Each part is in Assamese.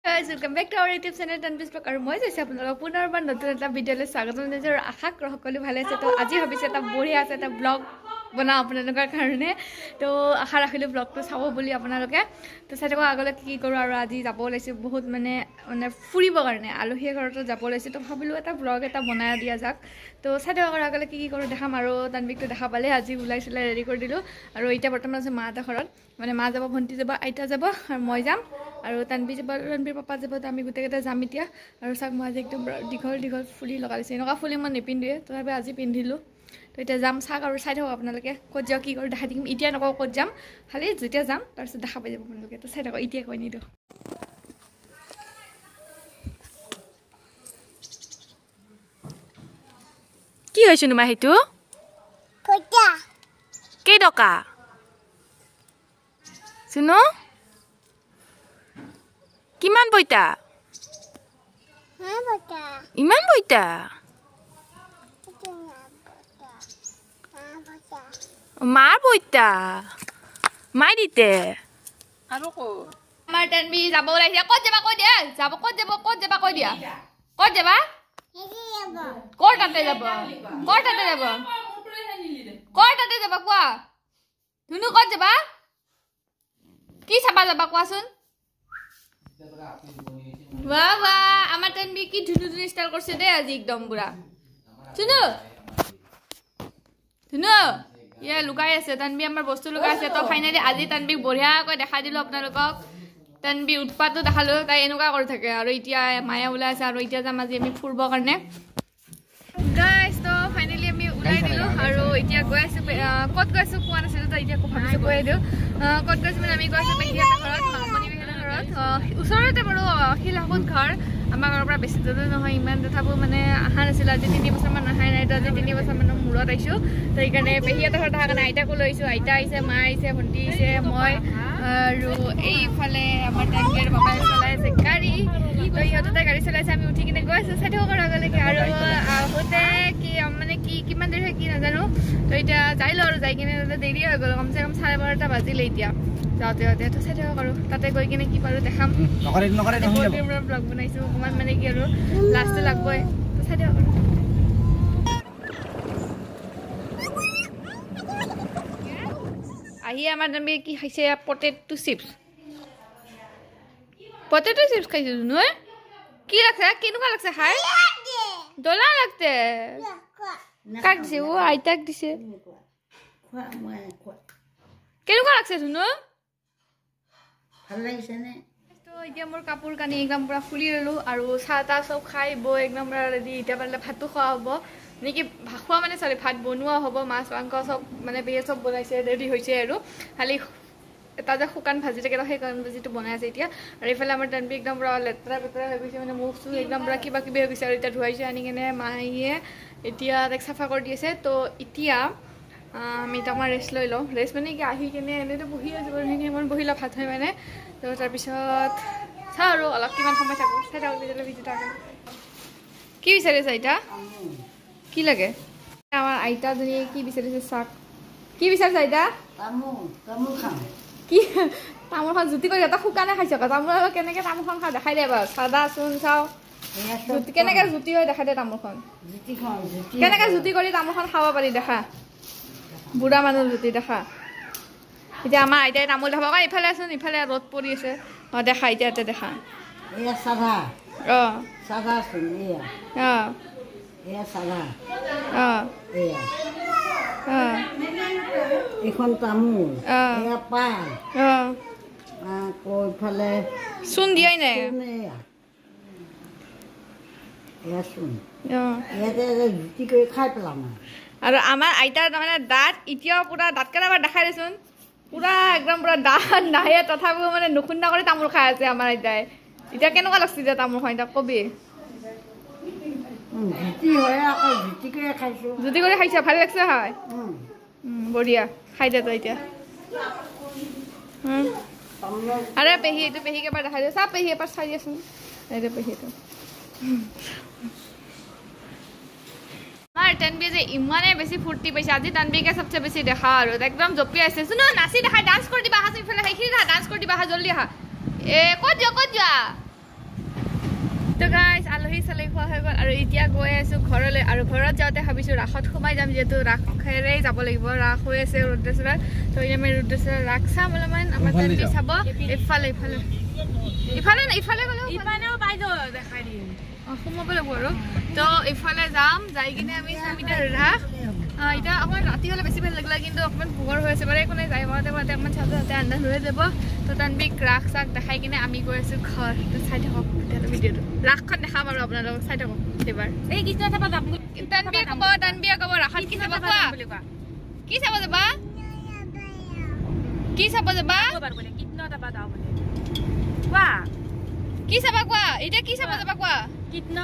Guys, welcome back to our YouTube channel TANVI'S vlog আৰু মই কৈছো আপোনালোকক পুনৰবাৰ নতুন এটা ভিডিঅ'লৈ স্বাগতম জনাইছো আৰু আশা কৰো সকলো ভালে আছে তো আজি ভাবিছো এটা বঢ়িয়া আছে এটা ব্লগ বনাও আপোনালোকৰ কাৰণে তো আশা ৰাখিলো ব্লগটো চাব বুলি আপোনালোকে তো চাইটো আগলৈ কি কৰো আৰু আজি যাব ওলাইছো বহুত মানে ফুৰিব কাৰণে আলহী ঘৰতো যাব ওলাইছো তো ভাবিলো এটা ব্লগ এটা বনাই দিয়া যাক তো চাইটো আগলৈ কি কৰো দেখাম আৰু তানবিকটো দেখা পালে আজি ওলাইছিলে ৰেডি কৰি দিলো আৰু এতিয়া বৰ্তমান আছে মা এটা ঘৰত মানে মা যাব ভন্টি যাব আইতা যাব আৰু মই যাম আৰু তানবি যাব তানবিৰ পাপা যাব তো আমি গোটেইকেইটা যাম এতিয়া আৰু চাক মই আজি একদম দীঘল ফুলি লগাইছে এনেকুৱা ফুলি মই নিপিন্ধোৱে তথাপি আজি পিন্ধিলোঁ তো এতিয়া যাম চাক আৰু চাই থাকক আপোনালোকে ক'ত যাওঁ কি কৰোঁ দেখাই দিম এতিয়া নকওঁ ক'ত যাম খালি যেতিয়া যাম তাৰপিছত দেখা পাই যাব আপোনালোকে তো চাই থাকক এতিয়া কৈ নিদিওঁ কি হৈছে নো মা সেইটো কেইটকা শুনো কিমান বইতা ইমান বইতা মাৰ বইতা মাই দিতে আৰু কো আমাৰ তানবি যাব ওলাইছে ক'ত যাবা কৈ দিয়া যাব ক'ত যাবা কৈ দিয়া ক'ত যাবা ক'ৰ তাতে যাব কোৱা ধুনু ক'ত যাবা কি চাবা যাবা কোৱাচোন वाह वाह আমার তানবি কি ধুনু স্টাইল করছে দে আজি একদম পুরা শুনো শুনো ইয়া লুকাই আছে তানবি আমার বস্তু লুকাই আছে তো ফাইনালি আজি তানবি বঢ়িয়া কই দেখা দিলো আপোনালোকক তানবি উৎপাতটো দেখালো তাই এনেকুৱা কৰি থাকে আৰু এতিয়া মায়া ওলাই আছে আৰু এতিয়া যাম আজি আমি ফুৰব কাৰণে গাইস তো ফাইনালি আমি ওলাই দিলো আৰু এতিয়া গৈ আছো কত গৈছো কোৱা নাছিলো তো এতিয়া ভাবিছো গৈ দিও কত গৈছো মানে আমি গৈছো পেহিয়া ঘৰত মামনি ওচৰতে বাৰু শিলাকুত ঘৰ আমাৰ ঘৰৰ পৰা বেছি দূৰ নহয় ইমান তথাপিও মানে অহা নাছিল আজি 3 বছৰমান অহাই নাই তো আজি 3 বছৰমানৰ মূৰত আহিছোঁ তো সেইকাৰণে পেহীহঁতৰ ঘৰত অহাৰ কাৰণে আইতাকো লৈ আহিছোঁ আইতা আহিছে মা আহিছে ভণ্টি আহিছে মই আৰু এইফালে আমাৰ তানবিৰ পাপাই চলাই আছে গাড়ী তো ইহঁতে গাড়ী চলাইছে আমি উঠি কিনে গৈ আছোঁ চাই থাকক আগলৈকে আৰু আহোঁতে কি মানে কিমান দেৰি হয় কি নাজানো তো এতিয়া যাই লওঁ আৰু যাই কিনে দেৰি হৈ গ'ল কমচে কম 12:30 বাজিলে এতিয়া যাওঁতে তো চাই থাকক আৰু তাতে গৈ কিনে কি পাৰোঁ দেখাম ব্লগ বনাইছোঁ অকণমান মানে কি আৰু লাষ্টটো লাগবই তো চাই থাকক আৰু আহি আমাৰ তানবি কি খাইছে পটেটো চিপছ খাইছে নহয় কি লাগছে কেনেকুৱা লাগছে খাই ডলা লাগতে কাক দিছে ও আইতাক দিছে কেনেকুৱা লাগছে ধুনু ভাল লাগিছে নে তো এতিয়া মোৰ কাপোৰ কানি একদম পুৰা খুলি ললো আৰু চাহ তাহ চব খাই বৈ একদম পুৰা ৰেডি এতিয়া পালে ভাতো খোৱা হ'ব নেকি খোৱা মানে চৰি ভাত বনোৱা হ'ব মাছ মাংস চব মানে বেয়ে চব বনাইছে ৰেডি হৈছে আৰু খালি এটা যে শুকান ভাজি থাকে সেই শুকান ভাজিটো বনাই আছে এতিয়া আৰু এইফালে আমাৰ তানবি একদম পুৰা লেতেৰা পেতেৰা হৈ গৈছে মানে মুখ চুখ একদম পুৰা কিবা কিবি হৈ গৈছে আৰু এতিয়া ধুৱাইছে আনি কিনে মায়ে এতিয়া তাইক চাফা কৰি দি আছে তো এতিয়া আমি তাৰমানে ৰেষ্ট লৈ লওঁ ৰেষ্ট মানে কি আহি কিনে এনেতো বহি আছোঁ সেইখিনি মই বহি লওঁ ভাত হয় মানে তো তাৰপিছত চাওঁ আৰু অলপ কিমান সময় থাকোঁ চাই থাকোঁ তেতিয়ালৈ ভিডিঅ'টো আগে কি বিচাৰিছে আইতা কি লাগে আমাৰ আইতাজনীয়ে কি বিচাৰিছে চাক কি বিচাৰিছে আইতা কি তামোলখন জুতি কৰি এটা শুকানে খাইছে তামোল কেনেকৈ তামোলখন খাওঁ দেখাই দে বাৰু চাদা চোন চাওঁ কেনেকৈ জুতি হৈ দেখাই দে তামোলখন কেনেকৈ জুতি কৰি তামোলখন খাব পাৰি দেখা বুঢ়া মানুহ জুতি দেখা এতিয়া আমাৰ আইতাই তামোল দেখাব কাৰণ ইফালে আছোন ইফালে ৰ'দ পৰি আছে দেখা এতিয়া ইয়াতে দেখা এখন তামোল পাণ ইফালে চূণ দিয়াই নাই জুতি কৰি খাই পেলাম আৰু আমাৰ আইতাৰ তাৰমানে দাঁত এতিয়াও পুৰা দাঁত কেইটামান দেখাই দেচোন পুৰা একদম পুৰা দাঁত নাহে তথাপিও মানে নুখুন্দা কৰি তামোল খাই আছে আমাৰ আইতাই এতিয়া কেনেকুৱা লাগছে যে তামোলখন এতিয়া কবি জুতি কৰি খাইছা ভাল লাগছে হয় বঢ়িয়া খাই দে তই এতিয়া আৰে পেহী এইটো পেহীক এবাৰ দেখাই দে চা পেহী এবাৰ চাই দিয়াচোন এইটো পেহীটো আমাৰ তানবি যে ইমানে বেছি ফুৰ্তি পাইছে আজি তানবিকে সবচে বেছি দেখা আৰু একদম জপি আছে শুনো নাচি দেখা ডান্স কৰি দিবা হাসি ফেলে হেখিনি ডান্স কৰি দিবা জলদি হা এ ক'ত যা আলহী চালহী খোৱা হৈ গ'ল আৰু এতিয়া গৈ আছোঁ ঘৰলৈ আৰু ঘৰত যাওঁতে ভাবিছোঁ ৰাসত সোমাই যাম যিহেতু ৰাসেৰেই যাব লাগিব ৰাস হৈ আছে ৰুদ্ৰেশ্বৰত তো এতিয়া আমি ৰুদ্ৰেশ্বৰত ৰাস চাম অলপমান আমাৰ তানবি চাব ইফালে ইফালে ইফালে না ইফালে গ'লেও ইফালেও পাই যাওঁ দেখাই দিম সোমাব লাগিব আৰু তো ইফালে যাম যাই কিনে আমি চাম এতিয়া ৰাস এতিয়া অকণমান ৰাতি হ'লে বেছি ভাল লাগিলে কিন্তু অকণমান পোহৰ হৈ আছে বাৰু একো নাই যাই পাওঁতে পাওঁতে অকণমান চাওঁতে চাওঁতে আন্ধাৰ হৈ যাব তো তানবিক ৰাস চাক দেখাই কিনে আমি গৈ আছোঁ ঘৰ তো চাই থাকক তেতিয়াহ'লে ভিডিঅ'টো ৰাসখন দেখাম আৰু আপোনালোকক চাই থাকক এইবাৰ এই কৃষ্ণ চাব যাম তানবিয়ে ক'ব ৰাসত কি চাব কোৱা কি চাব যাবা কি চাব যাবা কৃষ্ণ চাব যাওঁ বুলি কোৱা কি চাবা কোৱা এতিয়া কি চাব যাবা কোৱা কৃষ্ণ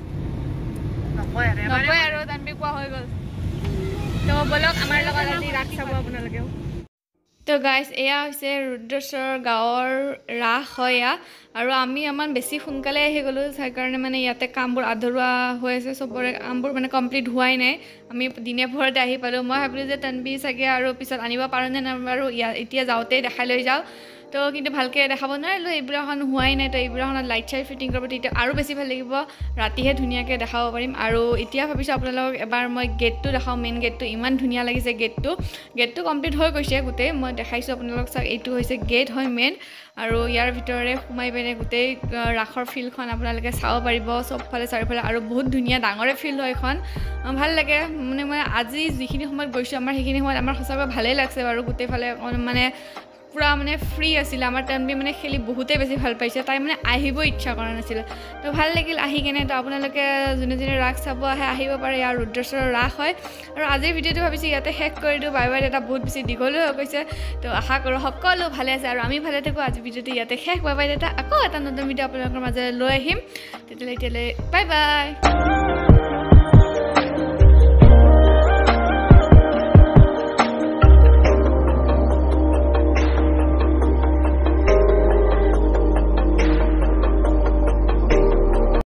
নকয় আৰু তানবি কোৱা হৈ গ'ল তো বলক আমাৰ লগত আজি ৰাস চাব আপোনালোকেও তো গাইজ এয়া হৈছে ৰুদ্ৰেশ্বৰ গাঁৱৰ ৰাস হয় এয়া আৰু আমি ইমান বেছি সোনকালে আহি গ'লোঁ সেইকাৰণে মানে ইয়াতে কামবোৰ আধৰুৱা হৈ আছে চবৰে কামবোৰ মানে কমপ্লিট হোৱাই নাই আমি দিনে পোহৰতে আহি পালোঁ মই ভাবিলোঁ যে তানবি চাগে আৰু পিছত আনিব পাৰোঁ নে আৰু এতিয়া যাওঁতেই দেখাই লৈ যাওঁ তো কিন্তু ভালকৈ দেখাব নোৱাৰিলোঁ এইবিলাকখন হোৱাই নাই তো এইবিলাকখনত লাইট চাইট ফিটিং কৰিব তেতিয়া আৰু বেছি ভাল লাগিব ৰাতিহে ধুনীয়াকৈ দেখাব পাৰিম আৰু এতিয়া ভাবিছোঁ আপোনালোকক এবাৰ মই গেটটো দেখাওঁ মেইন গেটটো ইমান ধুনীয়া লাগিছে গেটটো কমপ্লিট হৈ গৈছে গোটেই মই দেখাইছোঁ আপোনালোকক চাওক এইটো হৈছে গেট হয় মেইন আৰু ইয়াৰ ভিতৰে সোমাই পিনে গোটেই ৰাসৰ ফিল্ডখন আপোনালোকে চাব পাৰিব চবফালে চাৰিওফালে আৰু বহুত ধুনীয়া ডাঙৰে ফিল্ড হয় এখন ভাল লাগে মানে মই আজি যিখিনি সময়ত গৈছোঁ আমাৰ সেইখিনি সময়ত আমাৰ সঁচাকৈ ভালেই লাগছে বাৰু গোটেইফালে মানে পুৰা মানে ফ্ৰী আছিলে আমাৰ তানবি মানে খেলি বহুতেই বেছি ভাল পাইছে তাই মানে আহিবই ইচ্ছা কৰা নাছিলে তো ভাল লাগিল আহি কেনে তো আপোনালোকে যোনে যোনে ৰাস চাব আহে আহিব পাৰে ইয়াৰ ৰুদ্ৰেশ্বৰৰ ৰাস হয় আৰু আজিৰ ভিডিঅ'টো ভাবিছোঁ ইয়াতে শেষ কৰি দিওঁ বাই বাই এটা বহুত বেছি দীঘলৈ হৈ গৈছে তো আশা কৰোঁ সকলো ভালে আছে আৰু আমি ভালে থাকোঁ আজি ভিডিঅ'টো ইয়াতে শেষ বাই বাই এটা আকৌ এটা নতুন ভিডিঅ' আপোনালোকৰ মাজলৈ লৈ আহিম তেতিয়াহ'লে বাই বাই